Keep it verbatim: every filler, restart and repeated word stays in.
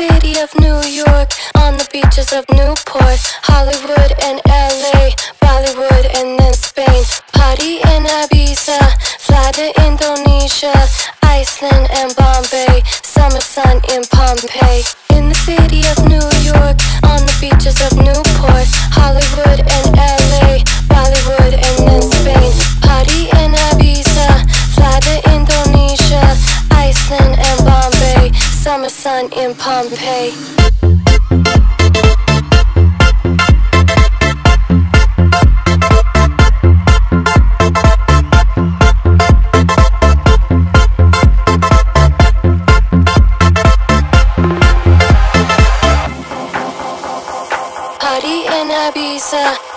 city of New York, on the beaches of Newport, Hollywood and L A, Bollywood and then Spain. Party in Ibiza, fly to Indonesia, Iceland and Bombay, summer sun in Pompeii. In the city of New York, on the beaches of Newport, Hollywood and L A, Bollywood and then Spain. Party in Ibiza, fly to Indonesia, Iceland and Bombay, summer sun in Pompeii. Party in Ibiza.